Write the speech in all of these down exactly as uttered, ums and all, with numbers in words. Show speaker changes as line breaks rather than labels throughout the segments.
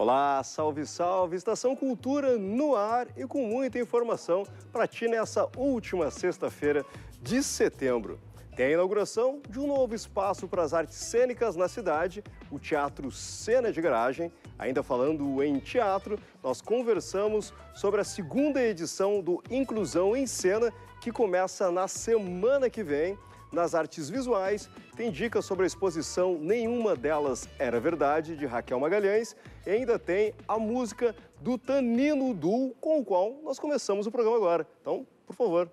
Olá, salve, salve! Estação Cultura no ar e com muita informação para ti nessa última sexta-feira de setembro. Tem a inauguração de um novo espaço para as artes cênicas na cidade, o Teatro Cena de Garagem. Ainda falando em teatro, nós conversamos sobre a segunda edição do Inclusão em Cena, que começa na semana que vem. Nas artes visuais, tem dicas sobre a exposição Nenhuma Delas Era Verdade, de Raquel Magalhães, e ainda tem a música do Tanino Duo, com o qual nós começamos o programa agora. Então, por favor.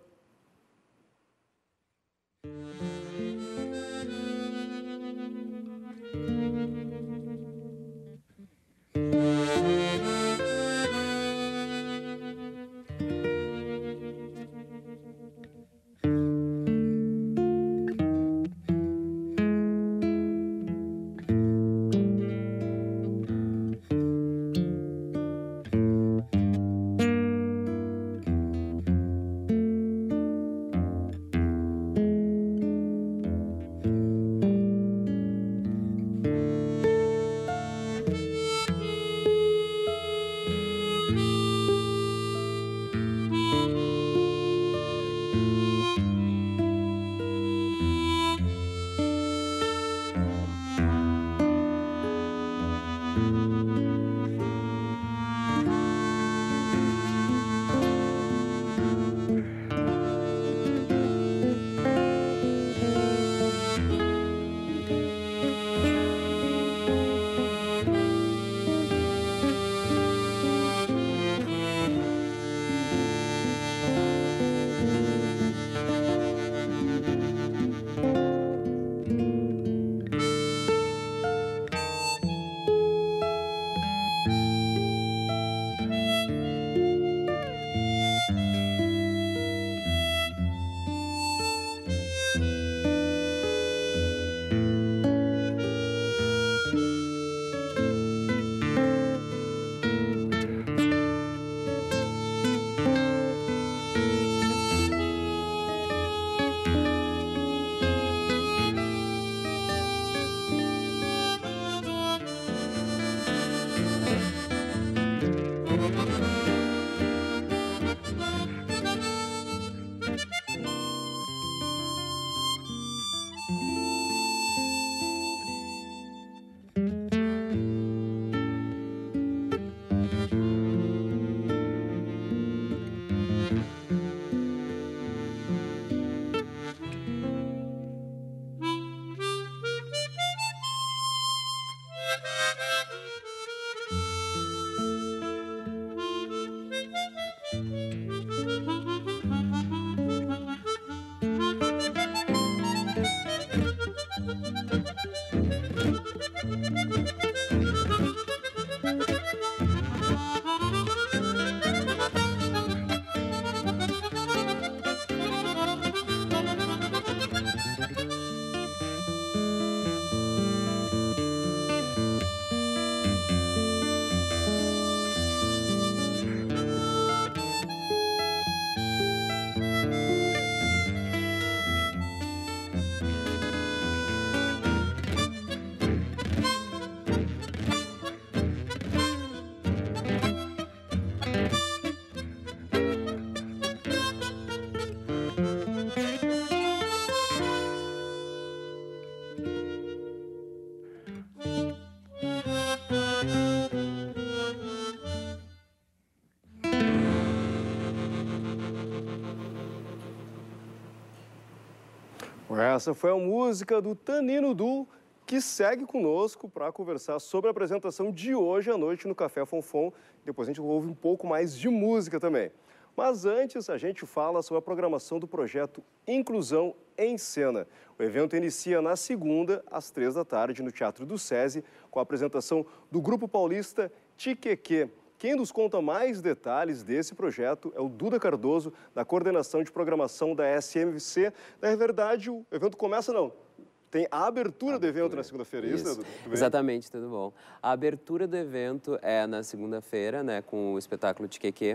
Essa foi a música do Tanino Duo, que segue conosco para conversar sobre a apresentação de hoje à noite no Café Fonfon. Depois a gente ouve um pouco mais de música também. Mas antes, a gente fala sobre a programação do projeto Inclusão em Cena. O evento inicia na segunda, às três da tarde, no Teatro do SESI, com a apresentação do grupo paulista Tiqueque. Quem nos conta mais detalhes desse projeto é o Duda Cardoso, da Coordenação de Programação da S M C. Na verdade, o evento começa, não, tem a abertura, abertura. do evento na segunda-feira, isso, isso. Né, Duda?
Exatamente, tudo bom. A abertura do evento é na segunda-feira, né, com o espetáculo Tiqueque.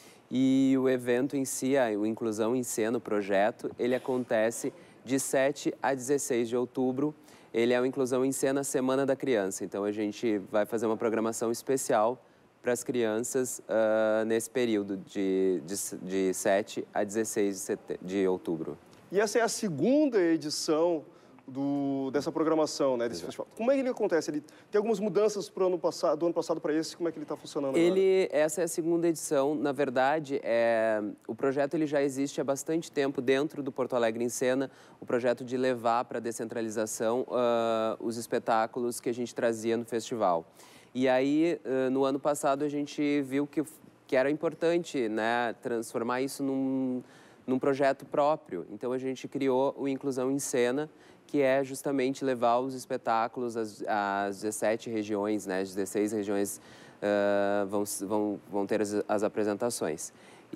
E o evento em si, a o Inclusão em Cena, o projeto, ele acontece de sete a dezesseis de outubro. ele é o Inclusão em Cena Semana da Criança. Então, a gente vai fazer uma programação especial para as crianças uh, nesse período de, de, de sete a dezesseis de, sete... de outubro.
E essa é a segunda edição do, dessa programação, né, desse Exato. Festival. Como é que ele acontece? Ele tem algumas mudanças pro ano passado, do ano passado para esse? Como é que ele está funcionando
ele,
agora?
Essa é a segunda edição. Na verdade, é, o projeto ele já existe há bastante tempo dentro do Porto Alegre em Cena, o projeto de levar para a descentralização uh, os espetáculos que a gente trazia no festival. E aí, uh, no ano passado, a gente viu que, que era importante, né, transformar isso num, num projeto próprio. Então, a gente criou o Inclusão em Cena, que é justamente levar os espetáculos às, às dezessete regiões, né? As dezesseis regiões uh, vão, vão, vão ter as, as apresentações.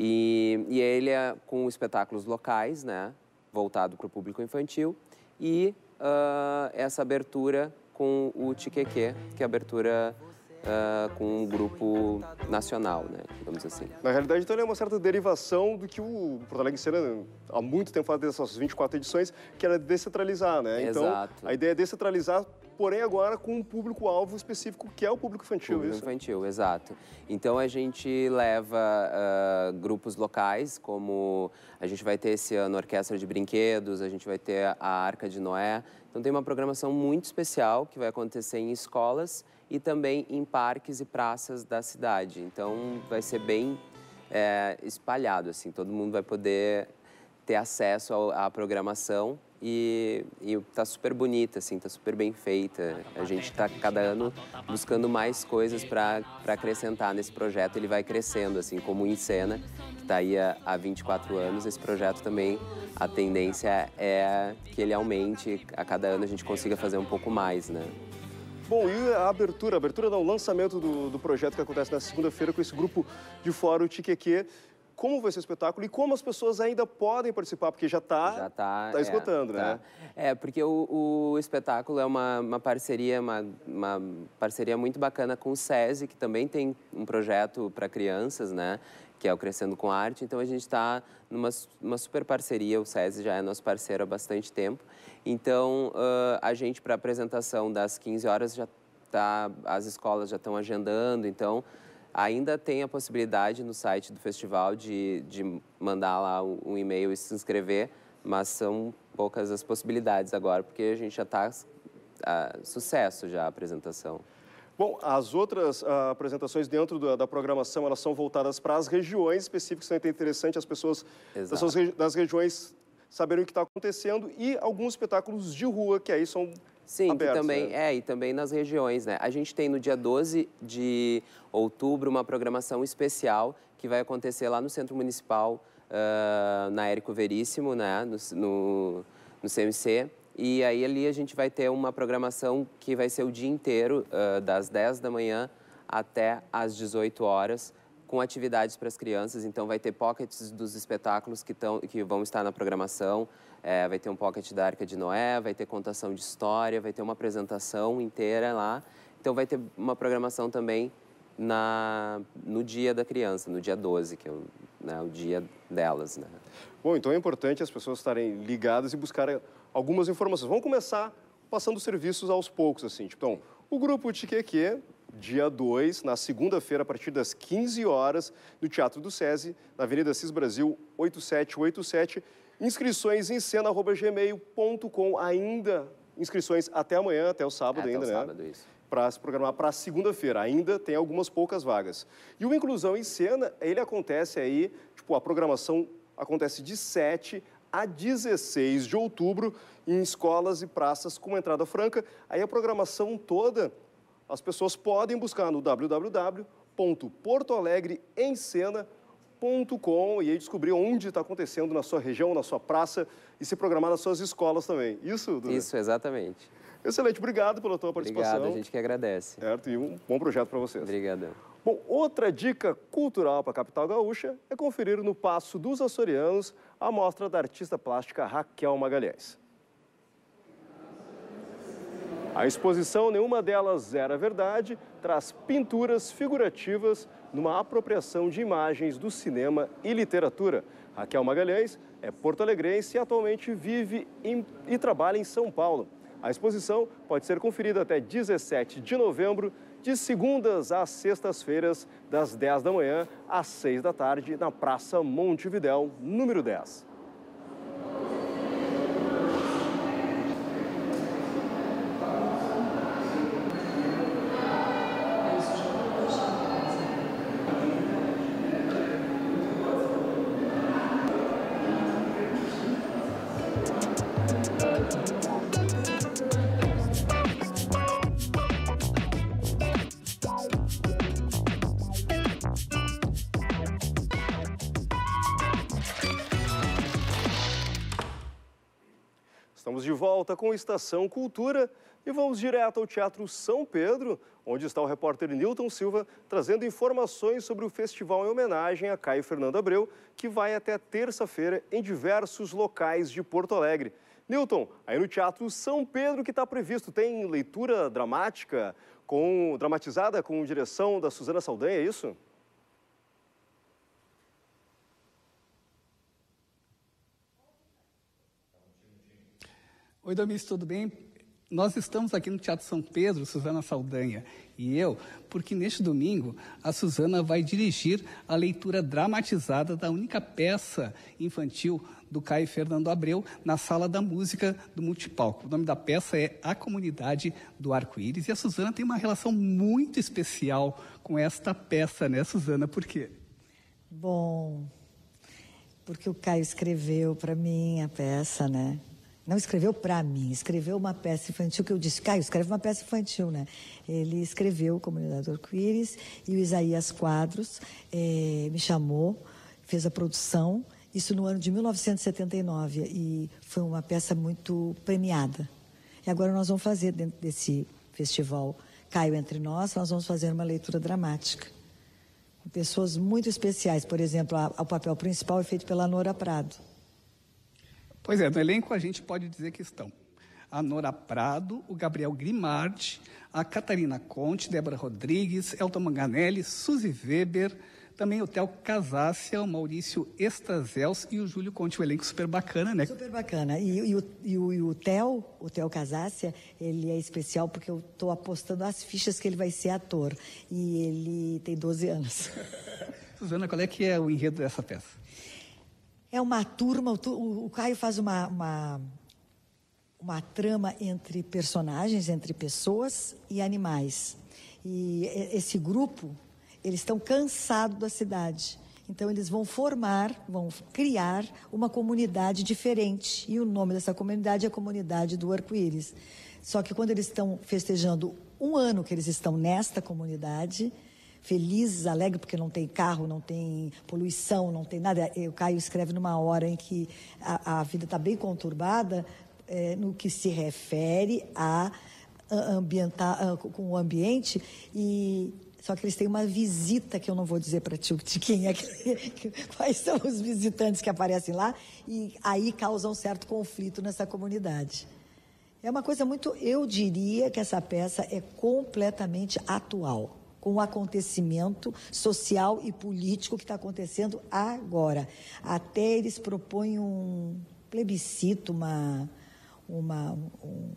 E, e ele é com espetáculos locais, né? Voltado para o público infantil, e uh, essa abertura com o Tiqueque, que é a abertura Uh, com um grupo nacional, né, digamos assim.
Na realidade, então, ele é uma certa derivação do que o Porto Alegre em Cena há muito tempo faz dessas vinte e quatro edições, que era descentralizar, né?
Exato.
Então, a ideia é descentralizar, porém agora com um público-alvo específico, que é o público infantil,
público
isso?
infantil, exato. Então, a gente leva uh, grupos locais, como a gente vai ter esse ano a Orquestra de Brinquedos, a gente vai ter a Arca de Noé. Então, tem uma programação muito especial que vai acontecer em escolas e também em parques e praças da cidade. Então, vai ser bem é, espalhado, assim, todo mundo vai poder ter acesso ao, à programação e, e tá super bonita, assim, tá super bem feita. A gente tá cada ano buscando mais coisas para acrescentar nesse projeto. Ele vai crescendo, assim, como o Em Cena, que tá aí há, há vinte e quatro anos. Esse projeto também, a tendência é que ele aumente, a cada ano a gente consiga fazer um pouco mais, né?
Bom, e a abertura, a abertura não, o lançamento do, do projeto que acontece na segunda-feira com esse grupo de fora, o Tiqueque. Como vai ser o espetáculo e como as pessoas ainda podem participar, porque já está
já tá,
tá esgotando,
é,
né?
Tá. É, porque o, o espetáculo é uma, uma parceria, uma, uma parceria muito bacana com o SESI, que também tem um projeto para crianças, né? Que é o Crescendo com Arte. Então, a gente está numa uma super parceria, o SESI já é nosso parceiro há bastante tempo. Então, uh, a gente, para a apresentação das quinze horas, já tá, as escolas já estão agendando, então ainda tem a possibilidade no site do festival de, de mandar lá um, um e-mail e se inscrever, mas são poucas as possibilidades agora, porque a gente já está uh, sucesso já a apresentação.
Bom, as outras uh, apresentações dentro da, da programação, elas são voltadas para as regiões específicas, então é interessante as pessoas das, suas, das regiões saberem o que está acontecendo e alguns espetáculos de rua, que aí são
Sim,
abertos,
que também,
né?
é, e também nas regiões, né? A gente tem no dia doze de outubro uma programação especial que vai acontecer lá no Centro Municipal, uh, na Érico Veríssimo, né? No, no, no C M C. E aí ali a gente vai ter uma programação que vai ser o dia inteiro, uh, das dez da manhã até às dezoito horas, com atividades para as crianças. Então, vai ter pockets dos espetáculos que, tão, que vão estar na programação. É, vai ter um pocket da Arca de Noé, vai ter contação de história, vai ter uma apresentação inteira lá. Então, vai ter uma programação também na, no dia da criança, no dia doze, que é o, né, o dia delas, né?
Bom, então é importante as pessoas estarem ligadas e buscarem algumas informações. Vamos começar passando os serviços aos poucos, assim. Tipo, então, o grupo Tiqueque, dia dois, na segunda-feira, a partir das quinze horas, no Teatro do SESI, na Avenida Cis Brasil, oito sete oito sete. Inscrições em cena arroba gmail ponto com. Ainda inscrições até amanhã, até o sábado
é,
ainda,
até o
né?
sábado, isso.
Para se programar para segunda-feira. Ainda tem algumas poucas vagas. E o Inclusão em Cena, ele acontece aí, tipo, a programação acontece de sete a dezesseis de outubro em escolas e praças com entrada franca. Aí a programação toda as pessoas podem buscar no w w w ponto porto alegre em cena ponto com e aí descobrir onde está acontecendo na sua região, na sua praça e se programar nas suas escolas também. Isso, Duda?
Isso, exatamente.
Excelente, obrigado pela tua participação.
Obrigado, a gente que agradece.
Certo, e um bom projeto para vocês.
Obrigadão.
Bom, outra dica cultural para a capital gaúcha é conferir no Paço dos Açorianos a mostra da artista plástica Raquel Magalhães. A exposição Nenhuma Delas Era Verdade traz pinturas figurativas numa apropriação de imagens do cinema e literatura. Raquel Magalhães é porto-alegrense e atualmente vive em, e trabalha em São Paulo. A exposição pode ser conferida até dezessete de novembro, de segundas às sextas-feiras, das dez da manhã às seis da tarde, na Praça Montevidéu, número dez. Estamos de volta com Estação Cultura e vamos direto ao Teatro São Pedro, onde está o repórter Nilton Silva trazendo informações sobre o festival em homenagem a Caio Fernando Abreu, que vai até terça-feira em diversos locais de Porto Alegre. Nilton, aí no Teatro São Pedro que está previsto, tem leitura dramática, com, dramatizada com direção da Suzana Saldanha, é isso?
Oi, Domis, tudo bem? Nós estamos aqui no Teatro São Pedro, Suzana Saldanha e eu, porque neste domingo a Suzana vai dirigir a leitura dramatizada da única peça infantil do Caio Fernando Abreu na Sala da Música do Multipalco. O nome da peça é A Comunidade do Arco-Íris e a Suzana tem uma relação muito especial com esta peça, né, Suzana? Por quê?
Bom, porque o Caio escreveu para mim a peça, né? Não escreveu para mim, escreveu uma peça infantil que eu disse, Caio, escreve uma peça infantil, né? Ele escreveu Comunidade do Arco-Íris e o Isaías Quadros eh, me chamou, fez a produção, isso no ano de mil novecentos e setenta e nove, e foi uma peça muito premiada. E agora nós vamos fazer, dentro desse festival Caio Entre Nós, nós vamos fazer uma leitura dramática. Com pessoas muito especiais, por exemplo, a, a, o papel principal é feito pela Nora Prado.
Pois é, no elenco a gente pode dizer que estão a Nora Prado, o Gabriel Grimaldi, a Catarina Conte, Débora Rodrigues, Elton Manganelli, Suzy Weber, também o Theo Casácia, o Maurício Estazels e o Júlio Conte, um elenco super bacana, né?
Super bacana. E, e, o, e, o, e o Theo, o Theo Casácia, ele é especial porque eu estou apostando as fichas que ele vai ser ator. E ele tem doze anos.
Suzana, qual é que é o enredo dessa peça?
É uma turma, o, o Caio faz uma, uma, uma trama entre personagens, entre pessoas e animais. E esse grupo, eles estão cansados da cidade. Então, eles vão formar, vão criar uma comunidade diferente. E o nome dessa comunidade é a Comunidade do Arco-Íris. Só que quando eles estão festejando um ano que eles estão nesta comunidade, felizes, alegres, porque não tem carro, não tem poluição, não tem nada. O Caio escreve numa hora em que a, a vida está bem conturbada, é, no que se refere a, a ambientar, a, com o ambiente. E só que eles têm uma visita que eu não vou dizer para ti de quem é, que, quais são os visitantes que aparecem lá, e aí causa um certo conflito nessa comunidade. É uma coisa muito, eu diria que essa peça é completamente atual, com o acontecimento social e político que está acontecendo agora. Até eles propõem um plebiscito, uma... uma um...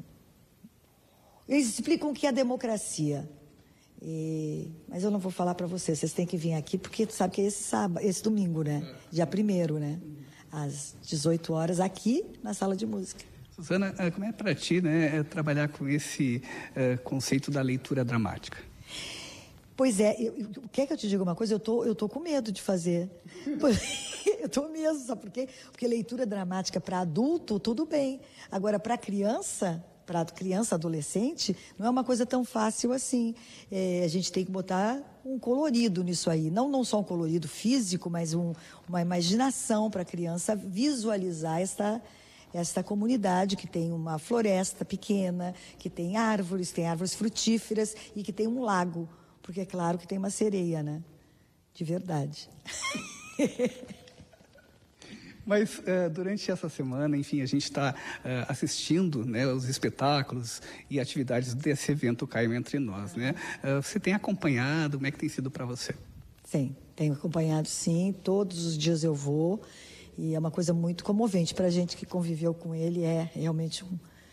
Eles explicam o que é democracia. E... Mas eu não vou falar para vocês, vocês têm que vir aqui, porque tu sabe que é esse, sábado, esse domingo, né? Dia primeiro, né? Às dezoito horas, aqui na Sala de Música.
Suzana, como é para ti, né, trabalhar com esse uh, conceito da leitura dramática?
Pois é, eu, eu, quer que eu te diga uma coisa? Eu tô, eu tô com medo de fazer. Eu tô mesmo, sabe por quê? Porque leitura dramática para adulto, tudo bem. Agora, para criança, para criança, adolescente, não é uma coisa tão fácil assim. É, a gente tem que botar um colorido nisso aí. Não, não só um colorido físico, mas um, uma imaginação para a criança visualizar esta, esta comunidade que tem uma floresta pequena, que tem árvores, tem árvores frutíferas e que tem um lago. Porque é claro que tem uma sereia, né? De verdade.
Mas uh, durante essa semana, enfim, a gente está uh, assistindo, né, os espetáculos e atividades desse evento Caio Entre Nós, né? Uh, você tem acompanhado? Como é que tem sido para você?
Sim, tenho acompanhado, sim. Todos os dias eu vou. E é uma coisa muito comovente para a gente que conviveu com ele. É realmente um...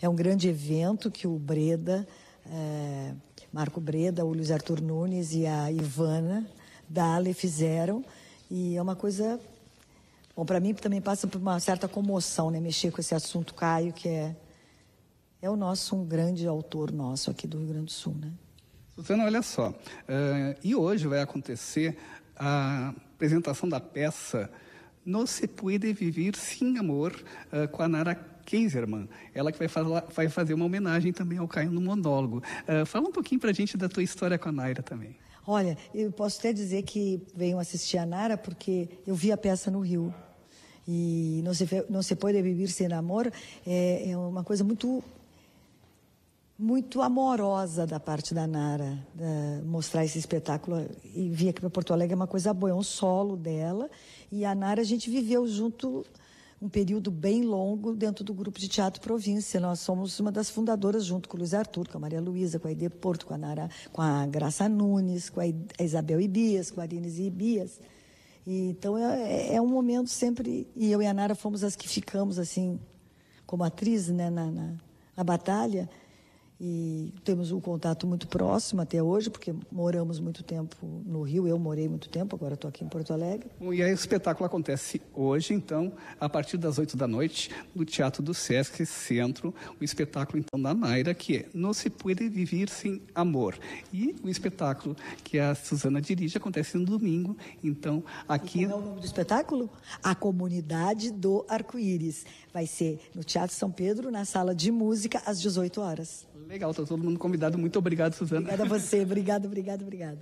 É um grande evento que o Breda, é, Marco Breda, o Luiz Arthur Nunes e a Ivana Dale fizeram. E é uma coisa... Bom, para mim também passa por uma certa comoção, né? Mexer com esse assunto, Caio, que é, é o nosso, um grande autor nosso aqui do Rio Grande do Sul, né?
Suzana, olha só, uh, e hoje vai acontecer a apresentação da peça No Se Puede Vivir Sem Amor, uh, com a Nara Kaiserman. Ela que vai, fala, vai fazer uma homenagem também ao Caio no monólogo. Uh, fala um pouquinho para a gente da tua história com a Naira também.
Olha, eu posso até dizer que venho assistir a Nara porque eu vi a peça no Rio. E Não Se, Não Se Pode Viver Sem Amor é, é uma coisa muito, muito amorosa da parte da Nara, da, mostrar esse espetáculo. E vir aqui para Porto Alegre é uma coisa boa, é um solo dela. E a Nara a gente viveu junto um período bem longo dentro do grupo de teatro Província. Nós somos uma das fundadoras, junto com o Luiz Arthur, com a Maria Luísa, com a Aide Porto, com a, Nara, com a Graça Nunes, com a Isabel Ibias, com a Arines Ibias. E, então é, é um momento sempre... E eu e a Nara fomos as que ficamos, assim, como atriz, né, na, na, na batalha. E temos um contato muito próximo até hoje, porque moramos muito tempo no Rio. Eu morei muito tempo, agora estou aqui em Porto Alegre.
Bom, e aí o espetáculo acontece hoje, então, a partir das oito da noite, no Teatro do Sesc Centro. O espetáculo, então, da Naira, que é No Se Puede Viver Sem Amor. E o espetáculo que a Suzana dirige acontece no domingo, então, aqui...
E qual é o nome do espetáculo? A Comunidade do Arco-Íris. Vai ser no Teatro São Pedro, na Sala de Música, às dezoito horas.
Legal, está todo mundo convidado. Muito obrigado, Suzana.
Obrigada a você. Obrigada, obrigada, obrigada.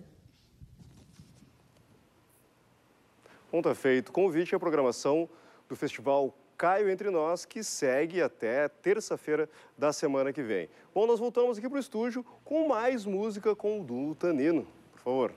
Bom, tá feito. Convite à programação do Festival Caio Entre Nós, que segue até terça-feira da semana que vem. Bom, nós voltamos aqui para o estúdio com mais música com o duo Tanino. Por favor.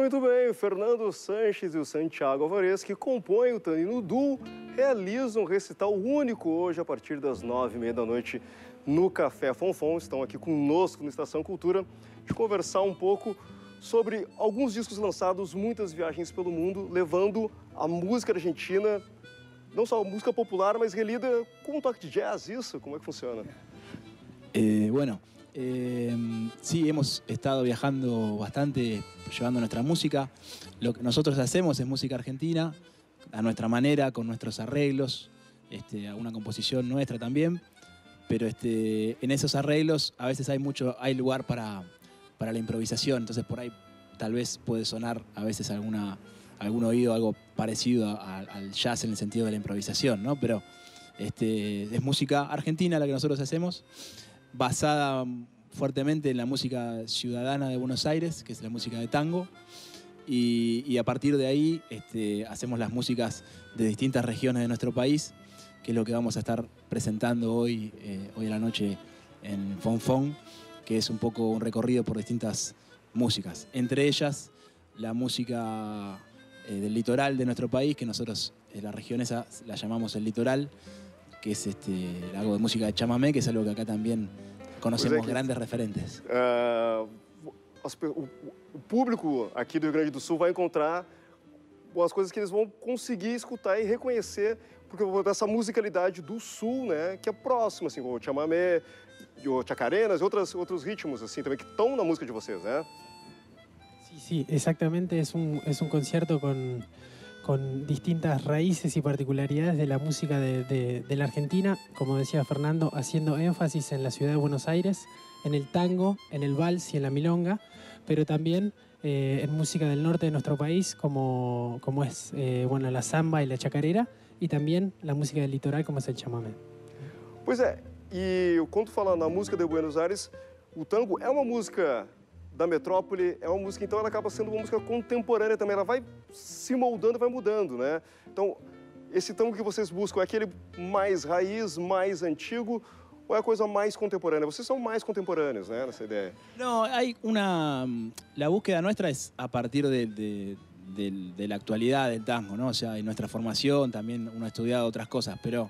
Muito bem, o Fernando Sanches e o Santiago Alvarez, que compõem o Tanino Duo, realizam um recital único hoje a partir das nove e meia da noite no Café Fonfon. Estão aqui conosco no Estação Cultura de conversar um pouco sobre alguns discos lançados, muitas viagens pelo mundo, levando a música argentina, não só a música popular, mas relida com um toque de jazz, isso? Como é que funciona?
Eh, bueno, eh, sí, hemos estado viajando bastante, llevando nuestra música. Lo que nosotros hacemos es música argentina, a nuestra manera, con nuestros arreglos, este, alguna composición nuestra también. Pero este, en esos arreglos a veces hay mucho, hay lugar para, para la improvisación. Entonces por ahí tal vez puede sonar a veces alguna, algún oído algo parecido a, al jazz en el sentido de la improvisación, ¿no? Pero este, es música argentina la que nosotros hacemos, basada fuertemente en la música ciudadana de Buenos Aires, que es la música de tango, y, y a partir de ahí este, hacemos las músicas de distintas regiones de nuestro país, que es lo que vamos a estar presentando hoy, eh, hoy a la noche en Fonfon, que es un poco un recorrido por distintas músicas, entre ellas la música eh, del litoral de nuestro país, que nosotros en la región esa la llamamos el litoral, que es este, algo de música de chamamé, que es algo que acá también conocemos é que, grandes referentes.
Uh, as, o, o público aqui do Rio Grande do Sul vai encontrar as coisas que eles vão conseguir escutar e reconhecer, porque dessa musicalidade do Sul, né, que é próxima, assim, o chamamé, o chacarenas e outras, outros ritmos, assim, também que estão na música de vocês, né?
Sí, sí, exactamente. Es un, es un concierto con... con distintas raíces y particularidades de la música de, de, de la Argentina, como decía Fernando, haciendo énfasis en la ciudad de Buenos Aires, en el tango, en el vals y en la milonga, pero también eh, en música del norte de nuestro país, como, como es eh, bueno, la samba y la chacarera, y también la música del litoral, como es el chamamé.
Pois é, e quando fala na música de Buenos Aires, o tango é uma música da metrópole, é uma música, então ela acaba sendo uma música contemporânea também, ela vai se moldando, vai mudando, né? Então, esse tango que vocês buscam é aquele mais raiz, mais antigo, ou é a coisa mais contemporânea? Vocês são mais contemporâneos, né, nessa ideia?
No, hay una... La búsqueda nuestra es a partir de, de, de, de la actualidad del tango, ¿no? O sea, en nuestra formación también uno ha estudiado otras cosas, pero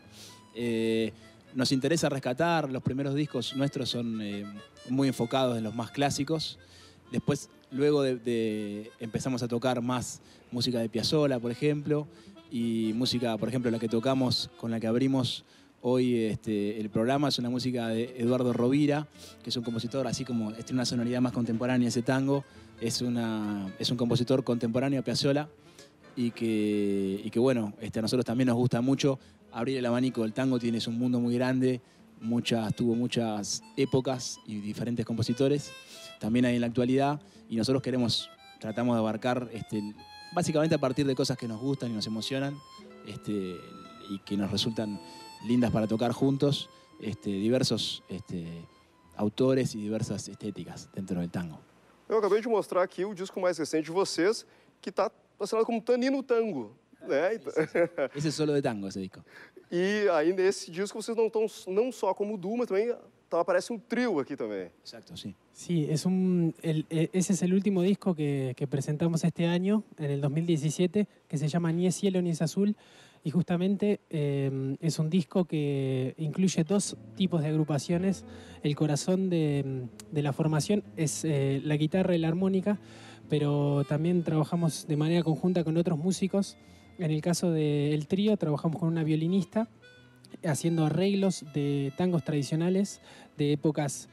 eh, nos interesa rescatar, los primeros discos nuestros son eh, muy enfocados en los más clásicos. Después, luego de, de empezamos a tocar más música de Piazzolla, por ejemplo, y música, por ejemplo, la que tocamos, con la que abrimos hoy este, el programa, es una música de Eduardo Rovira, que es un compositor así como, tiene una sonoridad más contemporánea ese tango, es, una, es un compositor contemporáneo a Piazzolla y que, y que bueno, este, a nosotros también nos gusta mucho abrir el abanico. El tango tiene un mundo muy grande, muchas, tuvo muchas épocas y diferentes compositores. También hay en la actualidad, y nosotros queremos, tratamos de abarcar este, básicamente a partir de cosas que nos gustan y nos emocionan este, y que nos resultan lindas para tocar juntos, este, diversos este, autores y diversas estéticas dentro del tango.
Eu acabei de mostrar aqui o disco mais recente de vocês, que está assinado como Tanino Tango, né?
Esse é solo de tango, esse disco.
E aí nesse disco vocês não estão não só como duo, mas também então, aparece um trio aquí también.
Exacto, sí.
Sí, es un, el, ese es el último disco que, que presentamos este año, en el dos mil diecisiete, que se llama Ni es cielo ni es azul, y justamente eh, es un disco que incluye dos tipos de agrupaciones. El corazón de, de la formación es eh, la guitarra y la armónica, pero también trabajamos de manera conjunta con otros músicos. En el caso del trío trabajamos con una violinista, haciendo arreglos de tangos tradicionales de épocas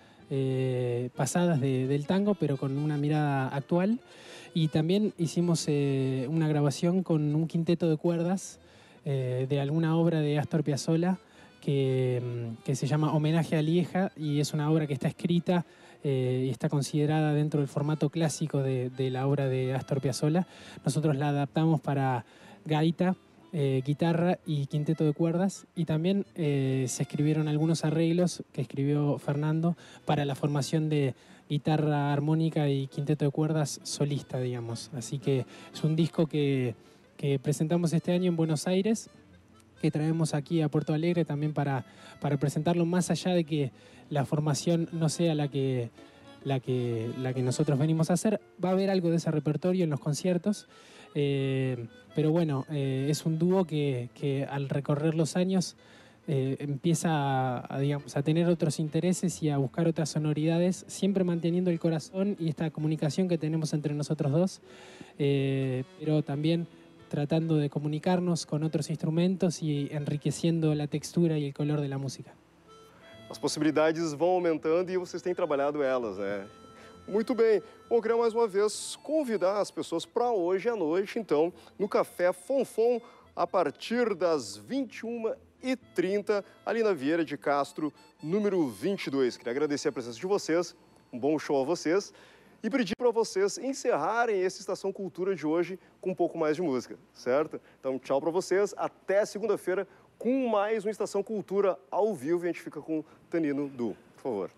eh, pasadas de, del tango, pero con una mirada actual. Y también hicimos eh, una grabación con un quinteto de cuerdas eh, de alguna obra de Astor Piazzolla que, que se llama Homenaje a Lieja, y es una obra que está escrita eh, y está considerada dentro del formato clásico de, de la obra de Astor Piazzolla. Nosotros la adaptamos para gaita, Eh, guitarra y quinteto de cuerdas, y también eh, se escribieron algunos arreglos que escribió Fernando para la formación de guitarra armónica y quinteto de cuerdas solista, digamos. Así que es un disco que, que presentamos este año en Buenos Aires, que traemos aquí a Porto Alegre también para, para presentarlo, más allá de que la formación no sea la que la que, la que nosotros venimos a hacer. Va a haber algo de ese repertorio en los conciertos, eh, pero bueno, eh, es un dúo que, que al recorrer los años eh, empieza a, a, digamos, a tener otros intereses y a buscar otras sonoridades, siempre manteniendo el corazón y esta comunicación que tenemos entre nosotros dos, eh, pero también tratando de comunicarnos con otros instrumentos y enriqueciendo la textura y el color de la música.
As possibilidades vão aumentando e vocês têm trabalhado elas, né? Muito bem. Bom, eu queria mais uma vez convidar as pessoas para hoje à noite, então, no Café Fonfon, a partir das vinte e uma e trinta, ali na Vieira de Castro, número vinte e dois. Queria agradecer a presença de vocês, um bom show a vocês e pedir para vocês encerrarem esse Estação Cultura de hoje com um pouco mais de música, certo? Então, tchau para vocês, até segunda-feira com mais uma Estação Cultura ao vivo. E a gente fica com o Tanino Du, por favor.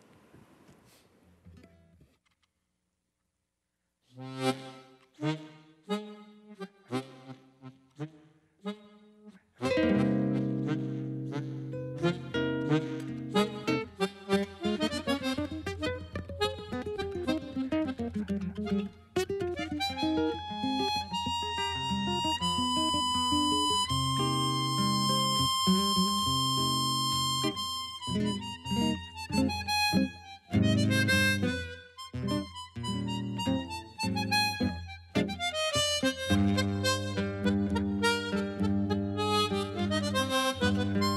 Thank you.